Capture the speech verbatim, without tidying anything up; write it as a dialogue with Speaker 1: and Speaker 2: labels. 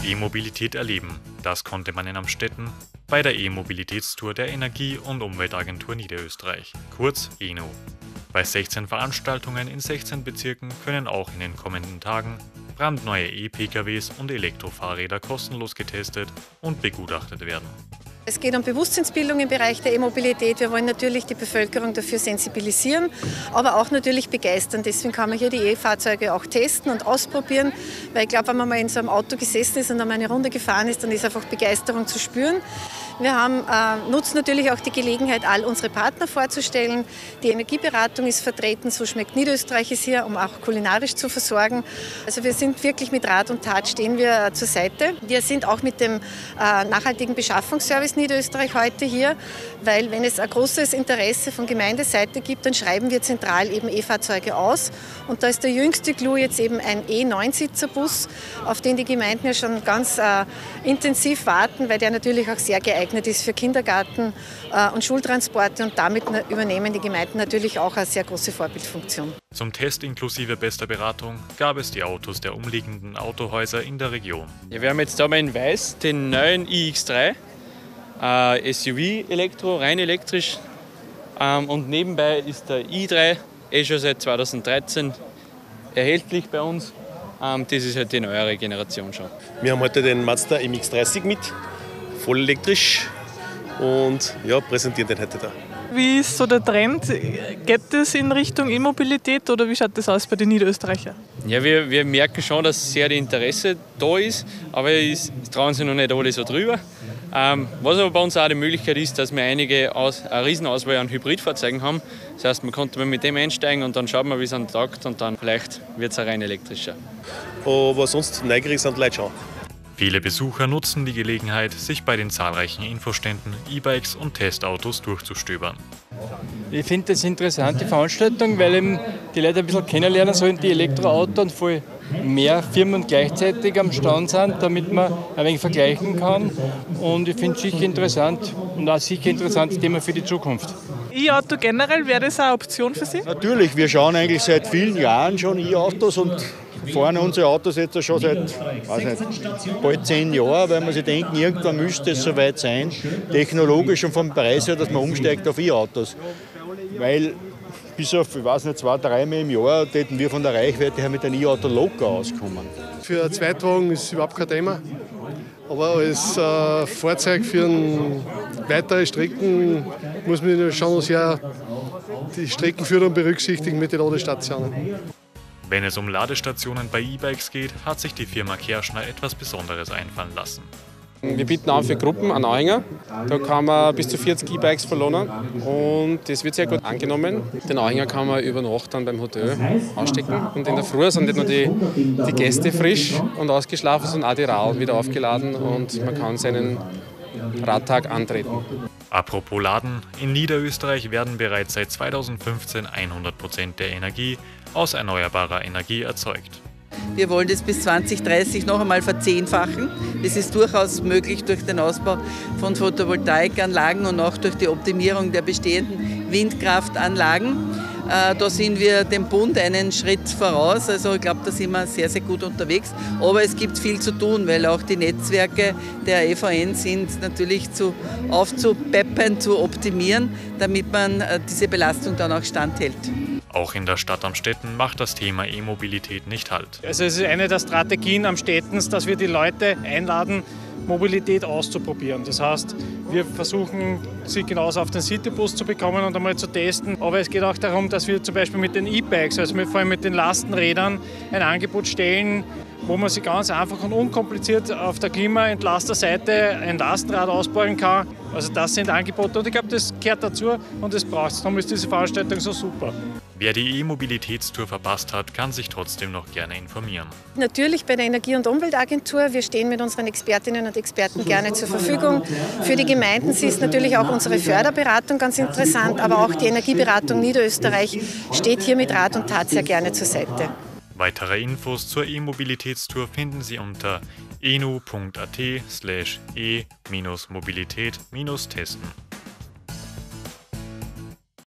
Speaker 1: E-Mobilität erleben, das konnte man in Amstetten bei der E-Mobilitätstour der Energie- und Umweltagentur Niederösterreich, kurz E N O. Bei sechzehn Veranstaltungen in sechzehn Bezirken können auch in den kommenden Tagen brandneue E-P K Ws und Elektrofahrräder kostenlos getestet und begutachtet werden.
Speaker 2: Es geht um Bewusstseinsbildung im Bereich der E-Mobilität. Wir wollen natürlich die Bevölkerung dafür sensibilisieren, aber auch natürlich begeistern. Deswegen kann man hier die E-Fahrzeuge auch testen und ausprobieren, weil ich glaube, wenn man mal in so einem Auto gesessen ist und dann mal eine Runde gefahren ist, dann ist einfach Begeisterung zu spüren. Wir haben, äh, nutzen natürlich auch die Gelegenheit, all unsere Partner vorzustellen. Die Energieberatung ist vertreten, so schmeckt Niederösterreich ist hier, um auch kulinarisch zu versorgen. Also wir sind wirklich mit Rat und Tat stehen wir äh, zur Seite. Wir sind auch mit dem äh, nachhaltigen Beschaffungsservice Niederösterreich heute hier, weil wenn es ein großes Interesse von Gemeindeseite gibt, dann schreiben wir zentral eben E-Fahrzeuge aus. Und da ist der jüngste Clou jetzt eben ein E neun-Sitzer-Bus, auf den die Gemeinden ja schon ganz äh, intensiv warten, weil der natürlich auch sehr geeignet ist für Kindergarten äh, und Schultransporte und damit übernehmen die Gemeinden natürlich auch eine sehr große Vorbildfunktion.
Speaker 1: Zum Test inklusive bester Beratung gab es die Autos der umliegenden Autohäuser in der Region.
Speaker 3: Ja, wir haben jetzt da mal in Weiß den neuen i X drei, äh, S U V-Elektro, rein elektrisch, ähm, und nebenbei ist der i drei eh schon seit zweitausenddreizehn erhältlich bei uns. Ähm, das ist halt die neuere Generation schon.
Speaker 4: Wir haben heute den Mazda M X dreißig mit, voll elektrisch, und ja, präsentieren den heute da.
Speaker 5: Wie ist so der Trend? Geht es in Richtung E-Mobilität oder wie schaut das aus bei den Niederösterreichern?
Speaker 3: Ja, wir, wir merken schon, dass sehr das Interesse da ist, aber es trauen sich noch nicht alle so drüber. Ähm, was aber bei uns auch die Möglichkeit ist, dass wir einige aus, eine Riesenauswahl an Hybridfahrzeugen haben. Das heißt, man konnte mit dem einsteigen und dann schaut man, wie es dann taugt, und dann vielleicht wird es auch rein elektrischer.
Speaker 4: Aber sonst neugierig sind die Leute schon.
Speaker 1: Viele Besucher nutzen die Gelegenheit, sich bei den zahlreichen Infoständen, E-Bikes und Testautos durchzustöbern.
Speaker 6: Ich finde das interessant, die Veranstaltung, weil eben die Leute ein bisschen kennenlernen sollen, die Elektroautos, und voll mehr Firmen gleichzeitig am Stand sind, damit man ein wenig vergleichen kann. Und ich finde es sicher interessant und auch sicher ein interessantes Thema für die Zukunft.
Speaker 5: E-Auto generell, wäre das eine Option für Sie?
Speaker 7: Natürlich, wir schauen eigentlich seit vielen Jahren schon E-Autos und fahren unsere Autos jetzt schon seit weiß nicht, bald zehn Jahren, weil wir sich denken, irgendwann müsste es soweit sein, technologisch und vom Preis her, dass man umsteigt auf E-Autos. Weil bis auf, ich weiß nicht, zwei, drei Mal im Jahr täten wir von der Reichweite her mit einem E-Auto locker auskommen.
Speaker 8: Für Zweitwagen ist es überhaupt kein Thema. Aber als äh, Fahrzeug für ein, weitere Strecken muss man schon sehr die Streckenführung berücksichtigen mit den Ladestationen.
Speaker 1: Wenn es um Ladestationen bei E-Bikes geht, hat sich die Firma Kerschner etwas Besonderes einfallen lassen.
Speaker 9: Wir bieten an für Gruppen einen Anhänger. Da kann man bis zu vierzig E-Bikes verlohnen und das wird sehr gut angenommen. Den Anhänger kann man über Nacht dann beim Hotel ausstecken und in der Früh sind nicht nur die, die Gäste frisch und ausgeschlafen, sondern auch die Radl wieder aufgeladen und man kann seinen Radtag antreten.
Speaker 1: Apropos Laden, in Niederösterreich werden bereits seit zweitausendfünfzehn hundert Prozent der Energie aus erneuerbarer Energie erzeugt.
Speaker 10: Wir wollen das bis zwanzig dreißig noch einmal verzehnfachen. Das ist durchaus möglich durch den Ausbau von Photovoltaikanlagen und auch durch die Optimierung der bestehenden Windkraftanlagen. Da sind wir dem Bund einen Schritt voraus. Also ich glaube, da sind wir sehr, sehr gut unterwegs. Aber es gibt viel zu tun, weil auch die Netzwerke der E V N sind natürlich zu, aufzupeppen, zu optimieren, damit man diese Belastung dann auch standhält.
Speaker 1: Auch in der Stadt Amstetten macht das Thema E-Mobilität nicht Halt.
Speaker 11: Also es ist eine der Strategien Amstettens, dass wir die Leute einladen, Mobilität auszuprobieren. Das heißt, wir versuchen, sie genauso auf den Citybus zu bekommen und einmal zu testen. Aber es geht auch darum, dass wir zum Beispiel mit den E-Bikes, also vor allem mit den Lastenrädern, ein Angebot stellen, wo man sich ganz einfach und unkompliziert auf der Klimaentlasterseite ein Lastenrad ausbauen kann. Also das sind Angebote und ich glaube, das gehört dazu und das braucht es. Darum ist diese Veranstaltung so super.
Speaker 1: Wer die E-Mobilitätstour verpasst hat, kann sich trotzdem noch gerne informieren.
Speaker 2: Natürlich bei der Energie- und Umweltagentur. Wir stehen mit unseren Expertinnen und Experten gerne zur Verfügung. Für die Gemeinden ist natürlich auch unsere Förderberatung ganz interessant, aber auch die Energieberatung Niederösterreich steht hier mit Rat und Tat sehr gerne zur Seite.
Speaker 1: Weitere Infos zur E-Mobilitätstour finden Sie unter enu punkt at slash e Mobilität testen.